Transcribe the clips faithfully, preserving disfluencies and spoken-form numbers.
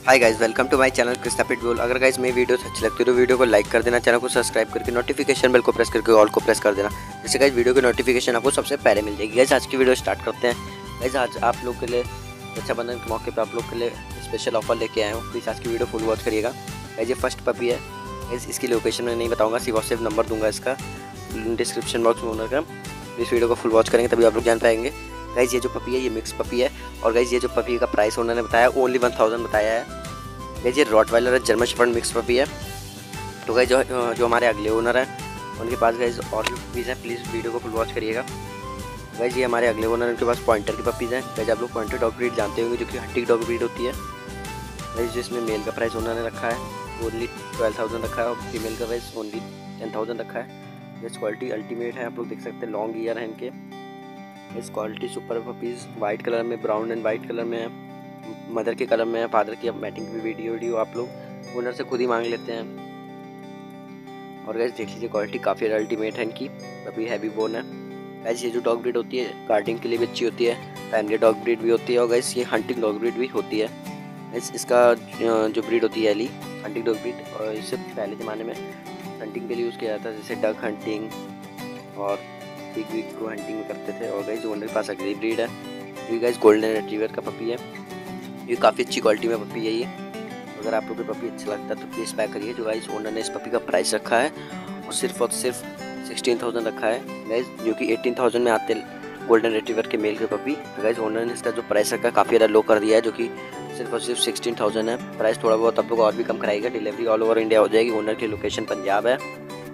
Hi guys, welcome to my channel Krishna pitbull. अगर guys मेरी videos अच्छी लगती है तो वीडियो को लाइक कर देना, चैनल को सब्सक्राइब करके नोटिफिकेशन बेल को प्रेस करके ऑल को प्रेस कर देना, जिससे गाइस वीडियो की नोटिफिकेशन आपको सबसे पहले मिल जाएगी। गाइस आज की वीडियो स्टार्ट करते हैं। गाइस आज आप लोग के लिए रक्षाबंधन के मौके पर आप लोग के लिए स्पेशल ऑफर लेके आए हूँ। प्लीज़ आज की वीडियो फुल वॉच करिएगा। गाइस ये फर्स्ट पपी है। गाइस इसकी लोकेशन मैं नहीं बताऊँगा, सिर्फ और सिर्फ नंबर दूंगा इसका डिस्क्रिप्शन बॉक्स में ओनर का। इस वीडियो को फुल वॉच करेंगे तभी आप लोग जान पाएंगे। गाइस ये जो पपी है ये मिक्स पपी है, और गाइस ये जो पपी का प्राइस उन्होंने बताया ओनली वन थाउजेंड बताया है। गाइस ये रॉटवाइलर है, जर्मन शेफर्ड मिक्स पपी है। तो गाइस जो जो हमारे अगले ओनर हैं उनके पास गाइस और भी पपीज़ हैं, प्लीज़ वीडियो को फुल वॉच करिएगा। गाइस ये हमारे अगले ओनर उनके पास पॉइंटर की पपीज़ हैं। गाइस आप लोग पॉइंटर डॉग ब्रीड जानते होंगे, जो कि हंटिंग डॉग ब्रीड होती है। गाइस जिसमें मेल का प्राइस उन्होंने रखा है ओनली ट्वेल्व थाउजेंड रखा है, और फीमेल का प्राइस ओनली टेन थाउजेंड रखा है। गाइस क्वालिटी अल्टीमेट है, आप लोग देख सकते हैं लॉन्ग ईयर है इनके। इस quality super puppies white colour में, ब्राउन एंड वाइट कलर में है, मदर के कलर में है, फादर की अब मैटिंग की वीडियो वीडियो आप लोग ओनर से खुद ही मांग लेते हैं। और गाइस देख लीजिए क्वालिटी काफ़ी अल्टीमेट है इनकी, अभी हैवी बोन है। गाइस ये जो डॉग ब्रीड होती है गार्डिंग के लिए भी अच्छी होती है, फैमिली डॉग ब्रीड भी होती है, और गाइस ये हंटिंग डॉग ब्रीड भी होती है। गाइस इसका जो ब्रीड होती है एली हंटिंग डॉग ब्रीड, और इससे पहले ज़माने में हंटिंग के लिए यूज़ किया जाता है, जैसे डक हंटिंग और पिग विग को हंटिंग में करते थे। और गाइस ओनर के पास अगली ब्रीड है जो गाइस गोल्डन रिट्रीवर का पपी है। ये काफ़ी अच्छी क्वालिटी में पपी है ये। अगर आप लोग को पपी अच्छा लगता है तो प्लीज़ पैक करिए। जो गाइस ओनर ने इस पपी का प्राइस रखा है और सिर्फ और सिर्फ सिक्सटीन थाउजेंड रखा है गाइस, जो कि एटीन थाउजेंड में आते गोल्डन रिट्रीवर के मेल के पपी। गाइस ओनर ने इसका जो प्राइस रखा है काफ़ी ज़्यादा लो कर दिया है, जो कि सिर्फ और सिर्फ सिक्सटीन थाउजेंड है। प्राइस थोड़ा बहुत आप लोग और भी कम कराएगा। डिलीवरी ऑल ओवर इंडिया हो जाएगी। ओनर की लोकेशन पंजाब है,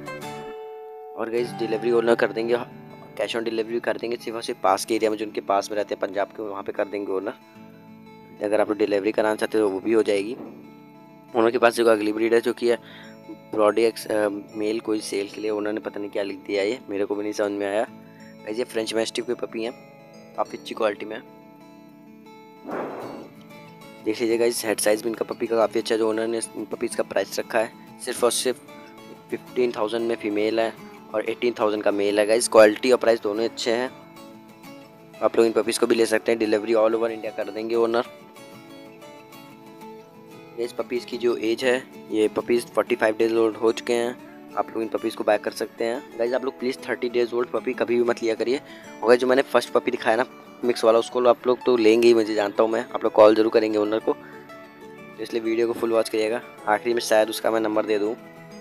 और गाइस डिलीवरी ओनर कर देंगे, कैश ऑन डिलीवरी कर देंगे सिर्फ और सिर्फ पास के एरिया में, जो उनके पास में रहते हैं पंजाब के, वहाँ पे कर देंगे ओनर। अगर आप लोग डिलीवरी कराना चाहते हो तो वो भी हो जाएगी। ओनर के पास जो अगली ब्रीड है जो कि है ब्रॉडी एक्स मेल, कोई सेल के लिए उन्होंने पता नहीं क्या लिख दिया, ये मेरे को भी नहीं समझ में आया। ये फ्रेंच मैस्टिफ की पपी हैं, काफ़ी अच्छी क्वालिटी में। देख लीजिएगा इस हेड साइज़ भी इनका पपी का काफ़ी अच्छा, जो ओनर ने पपीज़ का प्राइस रखा है सिर्फ और सिर्फ फिफ्टीन थाउजेंड में फीमेल है और एटीन थाउजेंड का मेल है। गाइस क्वालिटी और प्राइस दोनों अच्छे हैं, आप लोग इन पपीज़ को भी ले सकते हैं। डिलीवरी ऑल ओवर इंडिया कर देंगे ओनर। इस पपीज़ की जो एज है, ये पपीज़ पैंतालीस डेज ओल्ड हो चुके हैं। आप लोग इन पपीज़ को बाय कर सकते हैं। गाइस आप लोग प्लीज़ तीस डेज ओल्ड पपी कभी भी मत लिया करिए। और जो मैंने फर्स्ट पपी दिखाया ना मिक्स वाला, उसको आप लोग तो लेंगे ही, मुझे जानता हूँ मैं। आप लोग कॉल जरूर करेंगे ओनर को, तो इसलिए वीडियो को फुल वॉच करिएगा। आखिरी में शायद उसका मैं नंबर दे दूँ।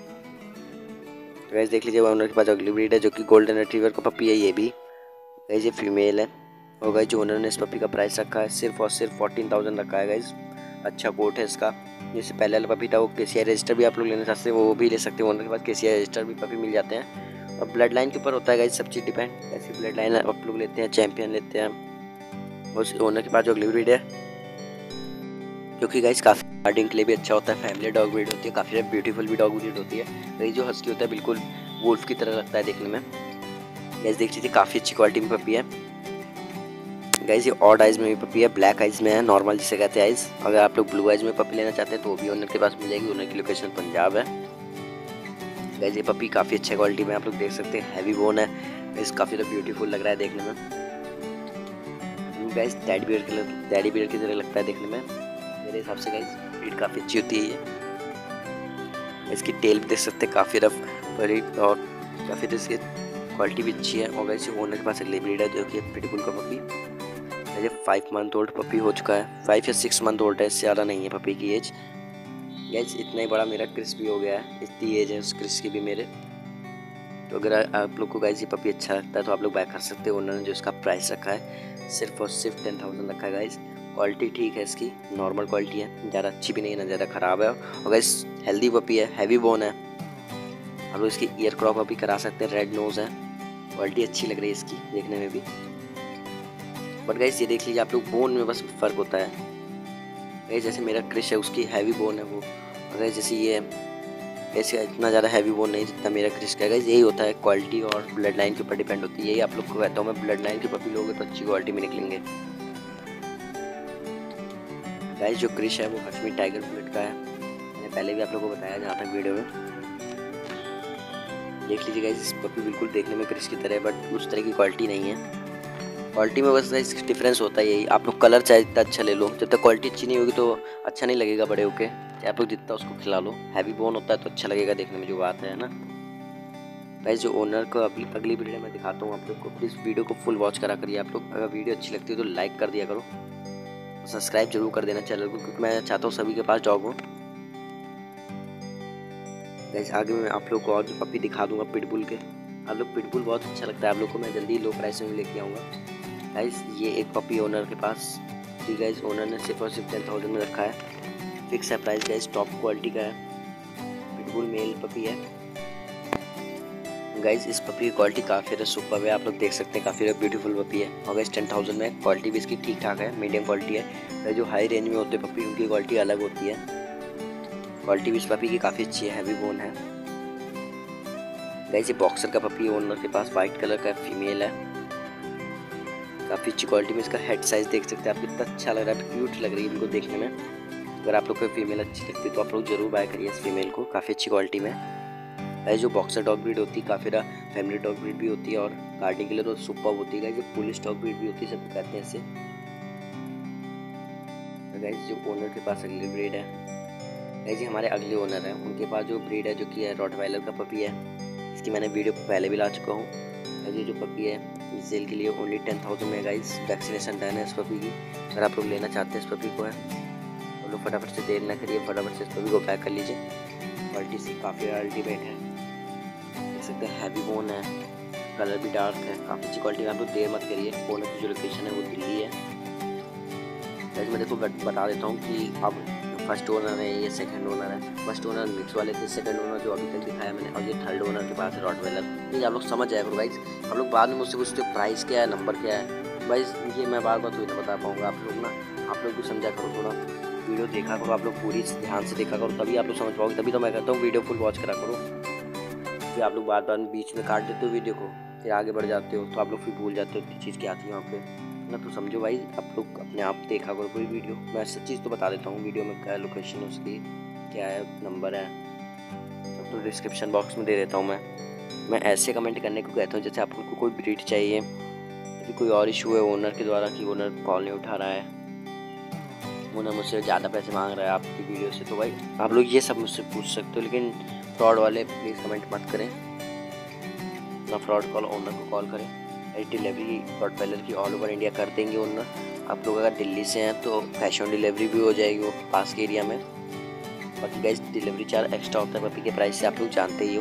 गाइस देख लीजिए ओनर के पास अगली ब्रीड है जो कि गोल्डन रिट्रीवर का पपी है, ये भी गाइस ये फीमेल है। और गाइस जो ओनर ने इस पपी का प्राइस रखा है सिर्फ और सिर्फ फोर्टीन थाउजेंड रखा है। गाइस अच्छा कोट है इसका। जैसे पहले वाला पपी था वो के सी आई रजिस्टर भी आप लोग लेना चाहते हैं वो भी ले सकते हैं। ओनर के पास के सी आई रजिस्टर भी पपी मिल जाते हैं, और ब्लड लाइन के ऊपर होता है गाइस सब चीज़ डिपेंड। ऐसी ब्लड लाइन आप लोग लेते हैं, चैम्पियन लेते हैं। और ओनर के पास जो अगली ब्रीड है जो कि गाइस काफ़ी गार्डिंग के लिए भी अच्छा होता है, फैमिली डॉग ब्रीड होती है, काफ़ी ब्यूटीफुल भी डॉग ब्रीड होती है। गाइस जो हस्की होता है बिल्कुल वुल्फ की तरह लगता है देखने में। गाइस देख लीजिए काफ़ी अच्छी क्वालिटी में पपी है। गाइस ये ऑड आइज़ में भी पपी है, ब्लैक आइज़ में है, नॉर्मल जिसे कहते हैं आइज़। अगर आप लोग ब्लू आइज़ में पपी लेना चाहते हैं तो वो भी ओनर के पास मिल जाएगी। ओनर की लोकेशन पंजाब है। गाइस ये पपी काफ़ी अच्छे क्वालिटी में आप लोग देख सकते हैं, हैवी बोन है। गाइस काफ़ी ज़्यादा ब्यूटीफुल लग रहा है देखने में। गाइस डैडी बियर की डैडी बियर की तरह लगता है देखने में मेरे हिसाब से। गाइस ब्रीड काफ़ी अच्छी होती है ये। इसकी टेल भी देख सकते हैं काफ़ी रफ बड़ी, और काफ़ी इसकी क्वालिटी भी अच्छी है। और गाइस ओनर के पास अगली ब्रीड है जो कि पिटबुल का पपी। ये फाइव मंथ ओल्ड पपी हो चुका है, फाइव या सिक्स मंथ ओल्ड है, इससे ज़्यादा नहीं है पपी की एज। गाइस इतना ही बड़ा मेरा क्रिस भी हो गया है, इतनी एज है उस क्रिस की भी मेरे। तो अगर आप लोग को गाइस ये पपी अच्छा लगता है तो आप लोग बाय कर सकते हो। ओनर ने जो इसका प्राइस रखा है सिर्फ और सिर्फ टेन थाउजेंड रखा है। गाइस क्वालिटी ठीक है इसकी, नॉर्मल क्वालिटी है, ज़्यादा अच्छी भी नहीं है ना ज़्यादा ख़राब है। और गाइस हेल्दी पपी है, हैवी बोन है। आप लोग इसकी ईयर क्रॉप भी करा सकते हैं, रेड नोज़ है, क्वालिटी अच्छी लग रही है इसकी देखने में भी। बट गाइस ये देख लीजिए आप लोग बोन में बस फ़र्क होता है। गाइस जैसे मेरा क्रिश है उसकी हैवी बोन है वो, और गाइस जैसे ये ऐसे इतना ज़्यादा हैवी बोन नहीं जितना मेरा क्रिश का है। गाइस यही होता है, क्वालिटी और ब्लड लाइन के ऊपर डिपेंड होती है। यही आप लोग को कहता हूँ मैं, ब्लड लाइन के पपी लोगे तो अच्छी क्वालिटी में निकलेंगे। गाइस जो क्रिश है वो कश्मीर टाइगर ब्लड का है, मैंने पहले भी आप लोगों को बताया जहाँ तक वीडियो में। देख लीजिए गाइस पपी बिल्कुल देखने में क्रिश की तरह है, बट उस तरह की क्वालिटी नहीं है। क्वालिटी में बस गाइस डिफरेंस होता है यही, आप लोग कलर चाहे जितना अच्छा ले लो, जब तक क्वालिटी अच्छी नहीं होगी तो अच्छा नहीं लगेगा बड़े होके, चाहे आप लोग जितना उसको खिला लो। हैवी बोन होता है तो अच्छा लगेगा देखने में, जो बात है ना गाइस। जो ओनर को अगली अगली वीडियो में दिखाता हूँ आप लोग को, प्लीज़ वीडियो को फुल वॉच करा करिए आप लोग। अगर वीडियो अच्छी लगती है तो लाइक कर दिया करो, सब्सक्राइब जरूर कर देना चैनल को, क्योंकि मैं चाहता हूँ सभी के पास डॉग हो। गाइस आगे मैं आप लोग को और भी पपी दिखा दूंगा पिटबुल के। आप लोग पिटबुल बहुत अच्छा लगता है आप लोग को, मैं जल्दी लो प्राइस में लेके आऊँगा। गाइस ये एक पपी ओनर के पास थी गाइस, ओनर ने सिर्फ और सिर्फ टेन थाउजेंड में रखा है, फिक्स है प्राइस गाइस, टॉप क्वालिटी का है, पिटबुल मेल पपी है गाइस। इस पपी की क्वालिटी काफ़ी ज़्यादा सुपर है, आप लोग देख सकते हैं, काफ़ी ज़्यादा ब्यूटीफुल पपी है। और गाइस टेन थाउजेंड में क्वालिटी भी इसकी ठीक ठाक है, मीडियम क्वालिटी है। जो हाई रेंज में होते हैं पपी उनकी क्वालिटी अलग होती है, क्वालिटी भी इस पपी की काफ़ी अच्छी है, हैवी बोन है गाइस। ये बॉक्सर का पपी ओनर के पास, वाइट कलर का फीमेल है, काफ़ी अच्छी क्वालिटी में। इसका हेड साइज़ देख सकते हैं आप, कितना अच्छा लग रहा है, क्यूट लग रही है इनको देखने में। अगर आप लोग को फीमेल अच्छी लगती है तो आप लोग जरूर बाय करिए इस फीमेल को, काफ़ी अच्छी क्वालिटी में है। जो बॉक्सर डॉग ब्रीड होती है काफ़ी फैमिली डॉग ब्रीड भी होती है और गार्डिंग के लिए तो सुपर होती है। जो पुलिस डॉग ब्रीड भी होती है, सब कहते हैं इसे। गाइस जो ओनर के पास अगली ब्रीड है गाइस, हमारे अगले ओनर है, उनके पास जो ब्रीड है जो कि है रॉटवाइलर का पपी है। इसकी मैंने वीडियो पहले भी ला चुका हूँ। ये जो पपी है सेल के लिए ओनली टेन थाउजेंड में गाइस, वैक्सीनेशन डन है इस पपी की। अगर आप लोग लेना चाहते हैं इस पपी को है तो लोग फटाफट से देर ना करिए, फटाफट से इस पपी को पैक कर लीजिए। क्वालिटी से काफ़ी अल्टीमेट है, देख सकते हैं, हैवी बोन है, कलर भी डार्क है, काफ़ी अच्छी क्वालिटी में। आप लोग देर मत करिए, ओनर की जो लोकेशन है वो दिल्ली है गाइस। मैं देखो बता देता हूँ कि अब फर्स्ट ओनर है, ये सेकंड ओनर है। फर्स्ट ओनर मिक्स वाले थे, सेकंड ओनर जो अभी तक दिखाया मैंने, और ये थर्ड ओनर के पास है रॉटवेलर। ये आप लोग समझ जाए करो गाइस, आप लोग बाद में मुझसे पूछते हो प्राइस क्या है, नंबर क्या है, गाइस ये मैं बार बार तो नहीं बता पाऊँगा। आप लोग ना आप लोग भी समझा करो, थोड़ा वीडियो देखा करो, आप लोग पूरी ध्यान से देखा करो, तभी आप लोग समझ पाओगे। तभी तो मैं कहता हूँ वीडियो फुल वॉच करा करो, फिर आप लोग बार बार बीच में काट देते हो वीडियो को, फिर आगे बढ़ जाते हो तो आप लोग फिर भूल जाते हो चीज़ क्या आती है वहाँ पे ना। तो समझो भाई, आप लोग अपने आप देखा करो कोई वीडियो। मैं सब चीज़ तो बता देता हूँ वीडियो में, क्या है लोकेशन उसकी, क्या है नंबर है, सब तो डिस्क्रिप्शन बॉक्स में दे देता हूँ। मैं मैं ऐसे कमेंट करने को कहता हूँ जैसे आप लोग को कोई ब्रीड चाहिए, फिर कोई और इशू है ओनर के द्वारा कि ओनर कॉल नहीं उठा रहा है, ओनर मुझसे ज़्यादा पैसे मांग रहा है आपकी वीडियो से, तो भाई आप लोग ये सब मुझसे पूछ सकते हो। लेकिन फ्रॉड वाले प्लीज़ कमेंट मत करें, ना फ्रॉड कॉल ओनर को कॉल करें। डिलीवरी रॉटवाइलर की ऑल ओवर इंडिया कर देंगे ओनर। आप लोग अगर दिल्ली से हैं तो कैश ऑन डिलीवरी भी हो जाएगी वो पास के एरिया में। बाकी गाइस डिलीवरी चार्ज एक्स्ट्रा होता है पपी के प्राइस से, आप लोग जानते ही हो।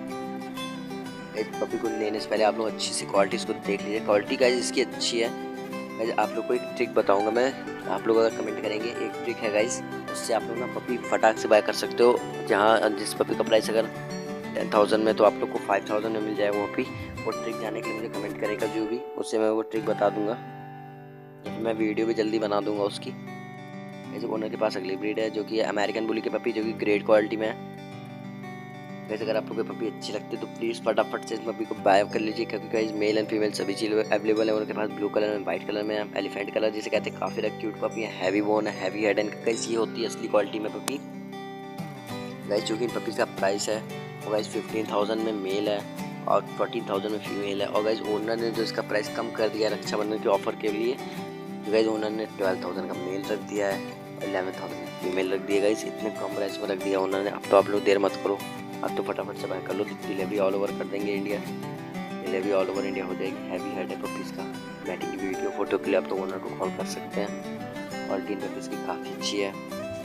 गाइस पपी को लेने से पहले आप लोग अच्छी सी क्वालिटी इसको देख लीजिए, क्वालिटी गाइस इसकी अच्छी है। गाइस आप लोग को एक ट्रिक बताऊंगा मैं, आप लोग अगर कमेंट करेंगे, एक ट्रिक है गाइस, उससे आप लोग ना पपी फटाक से बाय कर सकते हो। जहाँ जिस पपी का प्राइस अगर टेन थाउजेंड में तो आप लोग को फाइव थाउजेंड में मिल जाएगा वो पपी। वो ट्रिक जाने के लिए मुझे कमेंट करेगा जो भी, उससे मैं वो ट्रिक बता दूंगा, तो मैं वीडियो भी जल्दी बना दूंगा उसकी। जैसे ओनर के पास अगली ब्रीड है जो कि अमेरिकन बुली की पपी, जो कि ग्रेट क्वालिटी में है। वैसे अगर आप लोग को पपी अच्छी लगती है तो प्लीज़ फटाफट से इस पपी को बाय कर लीजिए, क्योंकि गाइस मेल एंड फीमेल सभी चीज़ अवेलेबल है उनके पास। ब्लू कलर में, वाइट कलर में, एलिफेंट कलर जिसे कहते हैं, काफ़ी क्यूट पपी है, हैवी बोन है, हैवी हेड एंड गाइस ये होती है असली क्वालिटी में पपी गाइस। जो कि इन पपी का प्राइस है वो गाइस फिफ्टीन थाउजेंड में मेल है और फोर्टीन थाउजेंड में फीमेल है। और गाइस ओनर ने जो इसका प्राइस कम कर दिया रक्षाबंधन के ऑफर के लिए, तो गाइस ओनर ने ट्वेल्व थाउजेंड का मेल रख दिया है और इलेवन थाउजेंड का फीमेल रख दिया गाइस। इतने कम प्राइस में रख दिया ओनर ने। अब तो आप लोग देर मत करो, अब तो फटाफट से बाय कर लो, डिलीवरी ऑल ओवर कर देंगे India, delivery all over India हो जाएगी। हैवी हेड है पपीज़ का, मैटिंग की वीडियो फोटो के लिए आप तो ओनर को कॉल कर सकते हैं। क्वालिटी इन पपीज़ की काफ़ी अच्छी है।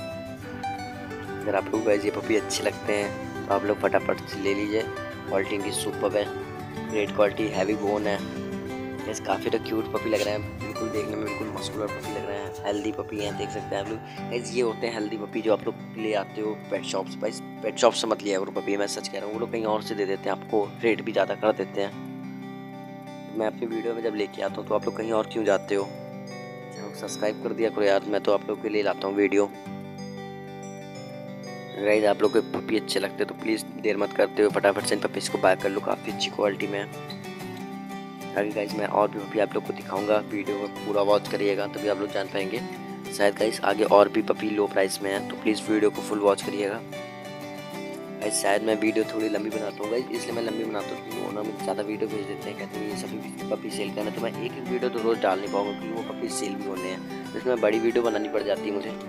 अगर आप लोग गाइस ये पपी अच्छे लगते हैं तो आप लोग फटाफट से ले लीजिए, क्वालिटी इनकी सुपर है, ग्रेट क्वालिटी, हैवी बोन है। यस काफ़ी तो क्यूट पपी लग रहे हैं, बिल्कुल देखने में बिल्कुल मस्कुलर पपी लग रहे हैं, हेल्दी पपी हैं, देख सकते हैं आप लोग। गाइस ये होते हैं हेल्दी पपी जो आप लोग ले आते हो पेट शॉप से। भाई पेट शॉप से मत लिया करो पपी, मैं सच कह रहा हूँ, वो लोग कहीं और से दे देते हैं आपको, रेट भी ज़्यादा कर देते हैं। मैं अपनी वीडियो में जब लेके आता हूँ तो आप लोग कहीं और क्यों जाते हो? सब्सक्राइब कर दिया करो यार, मैं तो आप लोग के लिए लाता हूँ वीडियो। गाइस आप लोग को पपी अच्छे लगते तो प्लीज़ देर मत करते हो, फटाफट से इन पपीज़ को बाय कर लो, काफ़ी अच्छी क्वालिटी में। आगे गाइस मैं और भी पपी आप लोग को दिखाऊंगा, वीडियो को पूरा वॉच करिएगा तभी आप लोग जान पाएंगे। शायद गाइस आगे और भी पपी लो प्राइस में है, तो प्लीज़ वीडियो को फुल वॉच करिएगा। गाइस शायद मैं वीडियो थोड़ी लंबी बनाता हूँ गाइस, इसलिए मैं लंबी बनाता हूँ क्योंकि ओनर मुझे ज़्यादा वीडियो भेज देते हैं, कहते हैं ये सभी पपी सेल करना, तो मैं एक एक वीडियो तो रोज़ डाल नहीं पाऊँगा क्योंकि वो पपी सेल भी होने हैं, तो इसमें बड़ी वीडियो बनानी पड़ जाती है मुझे।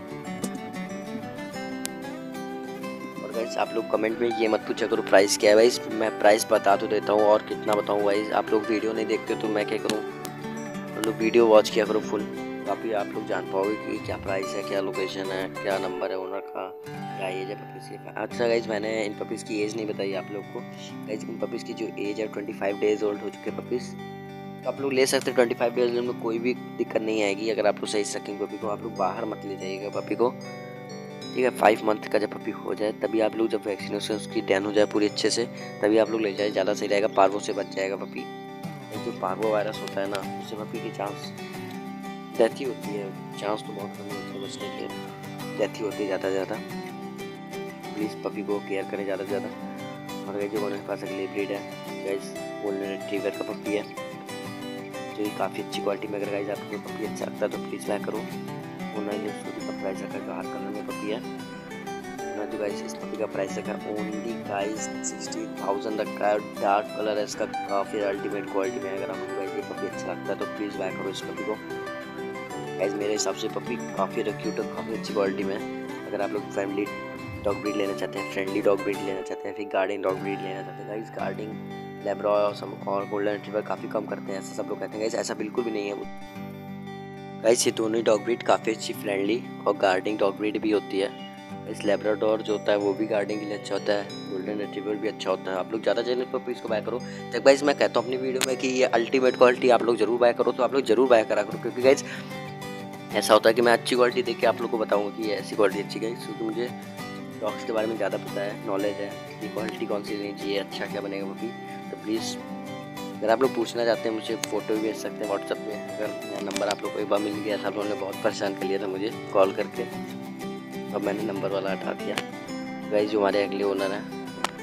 और गाइस आप लोग कमेंट में ये मत पूछा करो प्राइस क्या है गाइस, मैं प्राइस बता तो देता हूँ और कितना बताऊँ गाइस, आप लोग वीडियो नहीं देखते तो मैं क्या करूँ, आप लोग वीडियो वॉच किया करो फुल, काफ़ी आप लोग जान पाओगे कि क्या प्राइस है, क्या लोकेशन है, क्या नंबर है ओनर का, क्या एज है पपीज़ की। अच्छा गाइज मैंने इन पपीज़ की एज नहीं बताई आप लोग को। गाइज इन पपीज़ की जो एज है ट्वेंटी फाइव डेज ओल्ड हो चुके पपीज़, तो आप लोग ले सकते हैं ट्वेंटी फाइव डेज में, कोई भी दिक्कत नहीं आएगी। अगर आप लोग सही से रखेंगे पपी को, आप लोग बाहर मत ले जाइएगा पपी को, ठीक है। फाइव मंथ का जब पपी हो जाए तभी आप लोग, जब वैक्सीनेशन उसकी डन हो जाए पूरी अच्छे से, तभी आप लोग ले जाए, ज़्यादा सही रहेगा, पार्वो से बच जाएगा पपी। जो पार्वो वायरस होता है ना, उससे पपी की चांस डेथ ही होती है, चांस तो बहुत कम होती है बचने के, डेथ ही होती है ज़्यादा से ज़्यादा। प्लीज़ पपी को केयर करें ज़्यादा से ज़्यादा। और गाइस जो मेरे पास अगली ब्रीड है गाइस, गोल्डन रिट्रीवर का पपी है, जो ये काफ़ी अच्छी क्वालिटी में। अगर गाइस आपको पपी अच्छा लगता है तो प्लीज़ बाय करो। उन्होंने उसको भी प्राइस रखा है, हर कलर में पपी है। उन्होंने जो गाइस इस पपी का प्राइस रखा है ओनली गाइस सिक्सटी थाउजेंड रखा है। डार्क कलर है इसका, काफ़ी अल्टीमेट क्वालिटी में। अगर आपको गाइस ये पपी अच्छा लगता है तो प्लीज़ बाय करो इस पपी को। गाइस मेरे हिसाब से पपी काफ़ी क्यूट और काफ़ी अच्छी क्वालिटी में। अगर आप लोग फैमिली डॉग ब्रीड लेना चाहते हैं, फ्रेंडली डॉग ब्रीड लेना चाहते हैं, फिर गार्डिंग डॉग ब्रीड लेना चाहते हैं गाइस, गार्डिंग लैब्राडोर और गोल्डन रिट्रीवर काफ़ी कम करते हैं, ऐसा सब लोग कहते हैं गाइस, ऐसा बिल्कुल भी नहीं है गाइस। ये दोनों ही डॉग ब्रीड काफ़ी अच्छी फ्रेंडली और गार्डिंग डॉग ब्रीड भी होती है। इस लैब्राडोर जो होता है वो भी गार्डिंग के लिए अच्छा होता है, गोल्डन रिट्रीवर भी अच्छा होता है। आप लोग ज़्यादा चैनल पर इसको बाय करो। तब गाइस मैं कहता हूँ अपनी वीडियो में कि ये अल्टीमेट क्वालिटी आप लोग जरूर बाय करो, तो आप लोग जरूर बाय करा करो, क्योंकि गाइस ऐसा होता है कि मैं अच्छी क्वालिटी देख के आप लोग को बताऊंगा कि ये ऐसी क्वालिटी अच्छी है, क्योंकि मुझे डॉग्स के बारे में ज़्यादा पता है, नॉलेज है कि क्वालिटी कौन सी लेनी चाहिए, अच्छा क्या बनेगा वो भी। तो प्लीज़ अगर आप लोग पूछना चाहते हैं मुझे फ़ोटो भी भेज सकते हैं व्हाट्सएप पे। अगर मेरा नंबर आप लोग को एक बार मिल गया था, आप लोगों ने बहुत परेशान कर लिया था मुझे कॉल करके, अब मैंने नंबर वाला हटा दिया। गाइस जो हमारे अगले ओनर हैं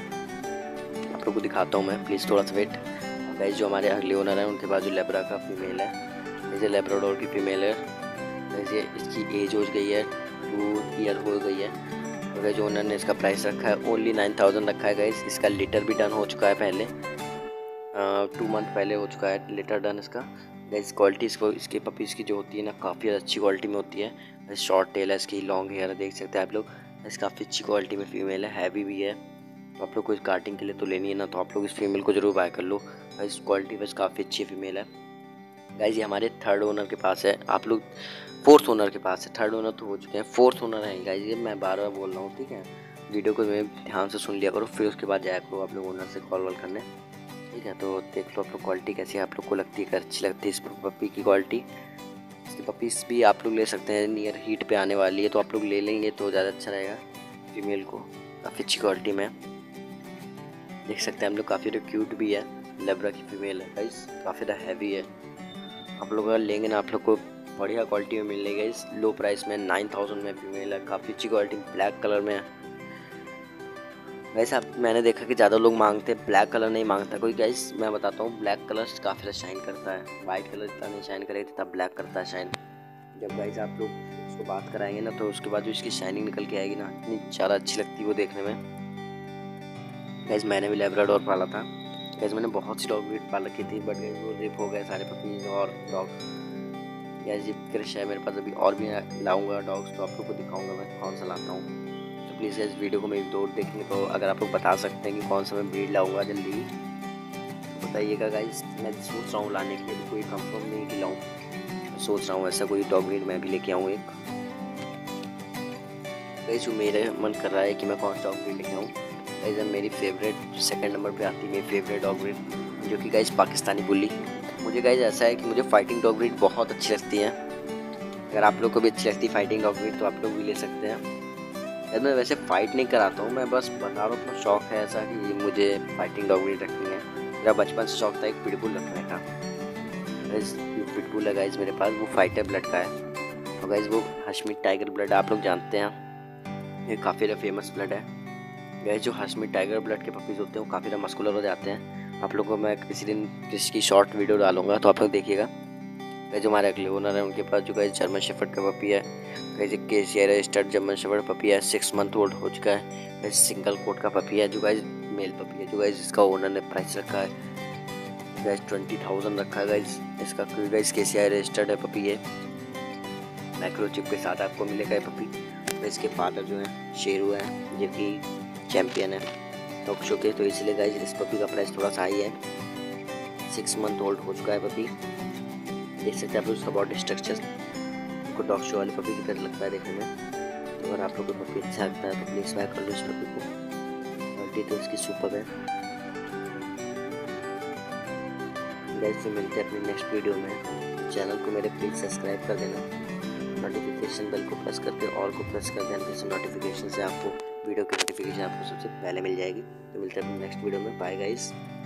आप लोग को दिखाता हूँ मैं, प्लीज़ थोड़ा सा वेट। गाइस जो हमारे अगले ओनर हैं उनके पास जो लेब्रा का फीमेल है, जैसे लेब्राडोर की फीमेल है, जैसे इसकी एज हो गई है, टू ईयर हो गई है। और जो ओनर ने इसका प्राइस रखा है ओनली नाइन थाउजेंड रखा है गाइस। इसका लीटर भी डन हो चुका है पहले, टू मंथ पहले हो चुका है लीटर डन इसका। गाइस क्वालिटी इसको इसके पपीज़ की जो होती है ना, काफ़ी अच्छी क्वालिटी में होती है। शॉर्ट टेल है इसकी, लॉन्ग हेयर है, देख सकते हैं आप लोग। इस काफ़ी अच्छी क्वालिटी में फीमेल है, हैवी भी है। तो आप लोग को इस गार्डिंग के लिए तो लेनी है ना, तो आप लोग इस फीमेल को जरूर बाय कर लो। इस क्वालिटी बस काफ़ी अच्छी फीमेल है गाइस। ये हमारे थर्ड ओनर के पास है, आप लोग फोर्थ ओनर के पास है, थर्ड ओनर तो हो चुके हैं, फोर्थ ओनर है गाइस। ये मैं बार बार बोल रहा हूँ, ठीक है। वीडियो को ध्यान से सुन लिया करो, फिर उसके बाद जाया करो आप लोग ओनर से कॉल वॉल करने, ठीक है। तो देख लो आप लोग क्वालिटी कैसी है, आप लोग को लगती है कि अच्छी लगती है इस पपी की क्वालिटी। इसकी पपीज़ भी आप लोग ले सकते हैं, नियर हीट पे आने वाली है तो आप लोग ले लेंगे तो ज़्यादा अच्छा रहेगा। फीमेल को काफ़ी अच्छी क्वालिटी में देख सकते हैं हम लोग, काफ़ी क्यूट भी है। लेब्रा की फीमेल है गाइस, काफ़ी ज़्यादा हैवी है। आप लोग अगर लेंगे ना आप लोग को बढ़िया क्वालिटी में मिलेगा इस लो प्राइस में। नाइन थाउजेंड में फीमेल है, काफ़ी अच्छी क्वालिटी, ब्लैक कलर में है। वैसे आप मैंने देखा कि ज़्यादा लोग मांगते हैं, ब्लैक कलर नहीं मांगता कोई गाइस। मैं बताता हूँ, ब्लैक कलर काफ़ी ज़्यादा शाइन करता है, वाइट कलर इतना नहीं शाइन करेगा जितना ब्लैक करता है शाइन। जब गाइस आप लोग उसको बात कराएंगे ना, तो उसके बाद जो इसकी शाइनिंग निकल के आएगी ना, इतनी ज़्यादा अच्छी लगती है वो देखने में। गाइस मैंने भी लैब्राडोर पाला था गाइस, मैंने बहुत सी डॉग ब्रीड पाल रखी थी, बट गाइस वो रिप हो गए सारे पपीज़ और डॉग्स। गाइस ये क्रश है मेरे पास, अभी और भी लाऊंगा डॉग्स, तो आप लोग को दिखाऊंगा मैं कौन सा लाता हूँ। तो प्लीज़ इस वीडियो को मेरी दौड़ देखेंगे तो अगर आप लोग बता सकते हैं कि कौन सा मैं ब्रीड लाऊंगा जल्दी ही तो बताइएगा गाइस। मैं सोच रहा हूँ लाने के लिए, कोई कंफर्म नहीं कि लाऊँ, मैं सोच रहा हूँ ऐसा कोई डॉग ब्रीड मैं भी लेके आऊँ एक। गाइस जो मेरे मन कर रहा है कि मैं कौन सा डॉग ब्रीड लेके आऊँ गाइस, मेरी फेवरेट सेकंड नंबर पे आती है मेरी फेवरेट डॉग ब्रीड, जो कि गाइस पाकिस्तानी बुली। मुझे गाइस ऐसा है कि मुझे फाइटिंग डॉग ब्रीड बहुत अच्छी लगती है। अगर आप लोग को भी अच्छी लगती है फाइटिंग डॉग ब्रीड तो आप लोग भी ले सकते हैं। यार मैं वैसे फ़ाइट नहीं कराता हूँ, मैं बस बता रहा हूँ अपना शौक़ है ऐसा कि मुझे फाइटिंग डॉग ब्रीड रखनी है। मेरा बचपन से शौक़ था एक पिटबुल रखने का। गाइस पिटबुल है गाइस मेरे पास, वो फाइटर ब्लड का है। और गाइस वो हश्मीद टाइगर ब्लड आप लोग जानते हैं, ये काफ़ी ज़्यादा फेमस ब्लड है। गाइस जो हश्मीद टाइगर ब्लड के पपीज़ होते हैं वो काफ़ी ज़्यादा मस्कुलर हो जाते हैं। आप लोगों को मैं किसी दिन इसकी शॉर्ट वीडियो डालूंगा तो आप लोग देखिएगा। गाइस जो हमारे अगले ओनर है उनके पास जो गाइस जर्मन शेफर्ड का पपी है। गाइस एक K C I registered German shepherd puppy है, सिक्स मंथ ओल्ड हो चुका है। गाइस सिंगल कोट का पपी है जो गाइस मेल पपी है, जो गाइस इसका ओनर ने प्राइस रखा है गाइस ट्वेंटी थाउजेंड रखा है गाइस इसका, क्योंकि guys K C I registered है पपी है। माइक्रोचिप के साथ आपको मिलेगा ये पपी। तो इसके फादर जो है शेरू है जो कि चैम्पियन है डॉग शो के, तो इसलिए गाइस इस पपी का प्राइस थोड़ा सा हाई है। सिक्स मंथ ओल्ड हो चुका है पपी। देख सकते हैं आप उसका बॉडी स्ट्रक्चर आपको डॉग शो वाले पपी की तरह लगता है देखने में। तो अगर आप लोग को पपी अच्छा लगता है तो प्लीज़ बाय कर लो इस पपी को। क्वालिटी तो इसकी सुपर है। गाइस तो मिलते हैं अपनी नेक्स्ट वीडियो में। चैनल को मेरे प्लीज़ सब्सक्राइब कर देना, नोटिफिकेशन बेल को प्रेस करके ऑल को प्रेस कर देना, जिससे नोटिफिकेशन से आपको वीडियो की नोटिफिकेशन आपको सबसे पहले मिल जाएगी। तो मिलते हैं अपनी नेक्स्ट वीडियो में। Bye guys.